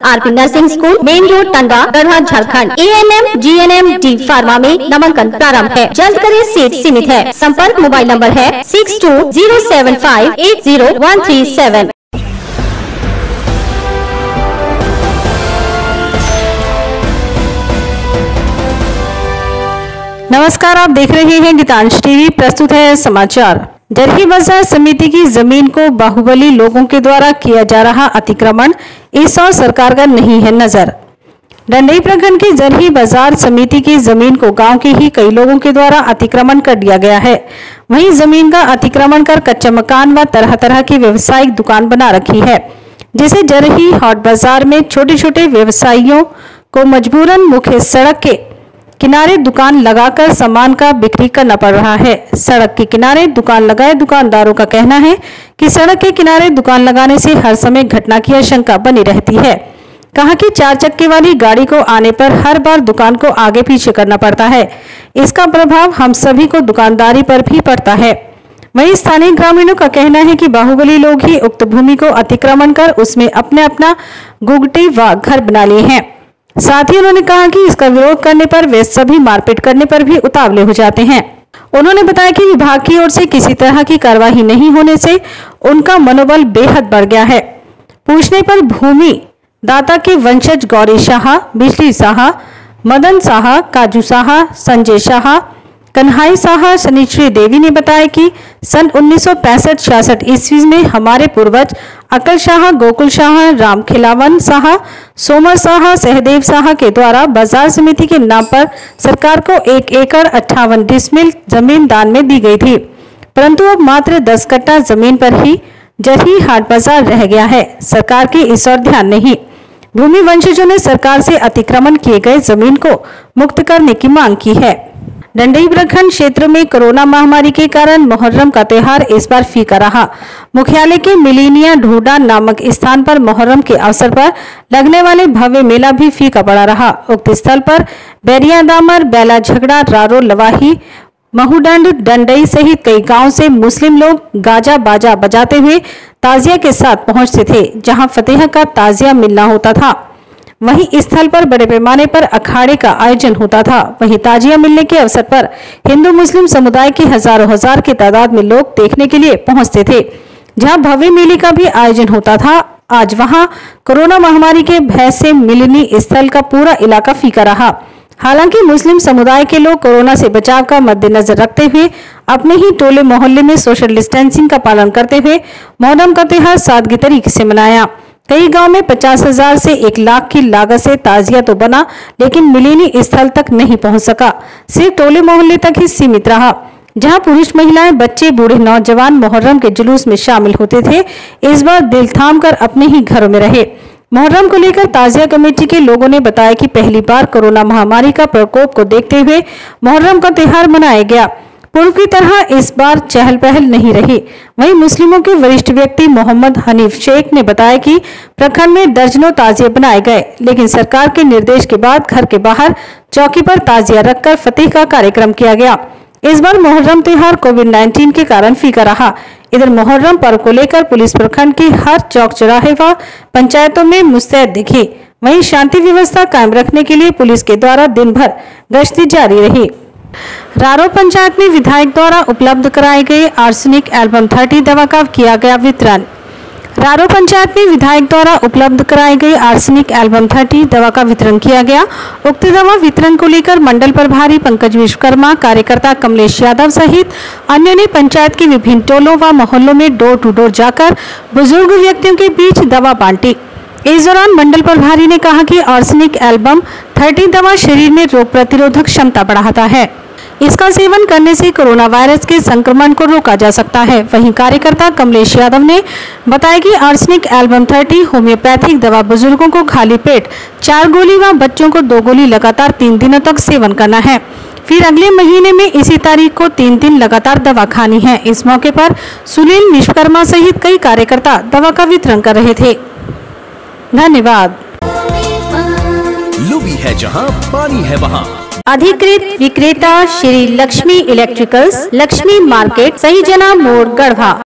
RP nursing school, main road, Tandwa, Garhwa, Jharkhand. ANM, GNM, D pharma में नामांकन प्रारंभ है। जल्द करें, सीट सीमित है। संपर्क मोबाइल नंबर है 6207580137। नमस्कार, आप देख रहे हैं गीतांश टीवी। प्रस्तुत है समाचार। जरही बाजार समिति की जमीन को बाहुबली लोगों के द्वारा किया जा रहा अतिक्रमण, इस और सरकार का नहीं है नजर। डंडई प्रखंड की जरही बाजार समिति की जमीन को गांव के ही कई लोगों के द्वारा अतिक्रमण कर दिया गया है। वहीं जमीन का अतिक्रमण कर कच्चा मकान व तरह तरह की व्यवसायिक दुकान बना रखी है, जिसे जरही हॉट बाजार में छोटे छोटे व्यवसायियों को मजबूरन मुख्य सड़क के किनारे दुकान लगाकर सामान का बिक्री करना पड़ रहा है। सड़क के किनारे दुकान लगाए दुकानदारों का कहना है कि सड़क के किनारे दुकान लगाने से हर समय घटना की आशंका बनी रहती है। कहा कि 4 चक्के वाली गाड़ी को आने पर हर बार दुकान को आगे पीछे करना पड़ता है। इसका प्रभाव हम सभी को दुकानदारी पर भी पड़ता है। वहीं स्थानीय ग्रामीणों का कहना है कि बाहुबली लोग ही उक्त भूमि को अतिक्रमण कर उसमें अपना गुगटी व घर बना लिए हैं। साथ ही उन्होंने कहा कि इसका विरोध करने पर वे सभी मारपीट करने पर भी उतावले हो जाते हैं। उन्होंने बताया कि विभाग की ओर से किसी तरह की कार्रवाई नहीं होने से उनका मनोबल बेहद बढ़ गया है। पूछने पर भूमि दाता के वंशज गौरी शाह, बिजली शाह, मदन शाह, काजू शाह, संजय शाह, कन्हाई शाह, शनिश्री देवी ने बताया कि सन 1965-66 ईस्वी में हमारे पूर्वज अकल शाह, गोकुल शाह, राम खिलावन शाह, सोमर शाह, सहदेव शाह के द्वारा बाजार समिति के नाम पर सरकार को 1 एकड़ 58 डिसमिल जमीन दान में दी गई थी, परंतु अब मात्र 10 कट्टा जमीन पर ही जरही हाट बाजार रह गया है। सरकार की इस ओर ध्यान नहीं। भूमि वंशजों ने सरकार से अतिक्रमण किए गए जमीन को मुक्त करने की मांग की है। डंडई प्रखंड क्षेत्र में कोरोना महामारी के कारण मुहर्रम का त्योहार इस बार फीका रहा। मुख्यालय के मिलीनिया ढूंढा नामक स्थान पर मुहर्रम के अवसर पर लगने वाले भव्य मेला भी फीका पड़ा रहा। उक्त स्थल पर बैरिया दामर, बेला झगड़ा, रारो लवाही, महूडंड, डंडई सहित कई गांव से मुस्लिम लोग गाजा बाजा बजाते हुए ताजिया के साथ पहुंचते थे, जहां फतेह का ताजिया मिलना होता था। वहीं स्थल पर बड़े पैमाने पर अखाड़े का आयोजन होता था। वहीं ताजिया मिलने के अवसर पर हिंदू मुस्लिम समुदाय के हजारों हजार की तादाद में लोग देखने के लिए पहुंचते थे, जहां भव्य मेले का भी आयोजन होता था। आज वहां कोरोना महामारी के भय से मिलनी स्थल का पूरा इलाका फीका रहा। हालांकि मुस्लिम समुदाय के लोग कोरोना से बचाव का मद्देनजर रखते हुए अपने ही टोले मोहल्ले में सोशल डिस्टेंसिंग का पालन करते हुए मुहर्रम का त्योहार सादगी तरीके से मनाया। कई गांव में 50,000 से 1 लाख की लागत से ताजिया तो बना, लेकिन मिलीनी स्थल तक नहीं पहुंच सका। सिर्फ टोले मोहल्ले तक ही सीमित रहा, जहां पुरुष, महिलाएं, बच्चे, बूढ़े, नौजवान मुहर्रम के जुलूस में शामिल होते थे। इस बार दिल थाम कर अपने ही घरों में रहे। मुहर्रम को लेकर ताजिया कमेटी के लोगों ने बताया कि पहली बार कोरोना महामारी का प्रकोप को देखते हुए मुहर्रम का त्योहार मनाया गया। पूर्व की तरह इस बार चहल पहल नहीं रही। वहीं मुस्लिमों के वरिष्ठ व्यक्ति मोहम्मद हनीफ शेख ने बताया कि प्रखंड में दर्जनों ताजिए बनाए गए, लेकिन सरकार के निर्देश के बाद घर के बाहर चौकी पर ताजिया रखकर फतेह का कार्यक्रम किया गया। इस बार मुहर्रम त्योहार कोविड-19 के कारण फीका रहा। इधर मुहर्रम पर्व को लेकर पुलिस प्रखंड के हर चौक चौराहे व पंचायतों में मुस्तैद दिखी। वहीं शांति व्यवस्था कायम रखने के लिए पुलिस के द्वारा दिन भर गश्ती जारी रही। रारो पंचायत में विधायक द्वारा उपलब्ध कराए गए आर्सेनिक एल्बम 30 दवा का किया गया वितरण। रारो पंचायत में विधायक द्वारा उपलब्ध कराए गए आर्सेनिक एल्बम 30 दवा का वितरण किया गया। उक्त दवा वितरण को लेकर मंडल प्रभारी पंकज विश्वकर्मा, कार्यकर्ता कमलेश यादव सहित अन्य ने पंचायत के विभिन्न टोलों व मोहल्लों में डोर टू डोर जाकर बुजुर्ग व्यक्तियों के बीच दवा बांटी। इस दौरान मंडल प्रभारी ने कहा कि आर्सेनिक एल्बम 30 दवा शरीर में रोग प्रतिरोधक क्षमता बढ़ाता है। इसका सेवन करने से कोरोना वायरस के संक्रमण को रोका जा सकता है। वहीं कार्यकर्ता कमलेश यादव ने बताया कि आर्सेनिक एल्बम 30 होम्योपैथिक दवा बुजुर्गों को खाली पेट 4 गोली व बच्चों को 2 गोली लगातार 3 दिनों तक सेवन करना है। फिर अगले महीने में इसी तारीख को 3 दिन लगातार दवा खानी है। इस मौके पर सुनील विश्वकर्मा सहित कई कार्यकर्ता दवा का वितरण कर रहे थे। धन्यवाद। लुबी है जहां पानी है वहां। अधिकृत विक्रेता श्री लक्ष्मी इलेक्ट्रिकल्स, लक्ष्मी मार्केट, सही जना मोड़, गढ़वा।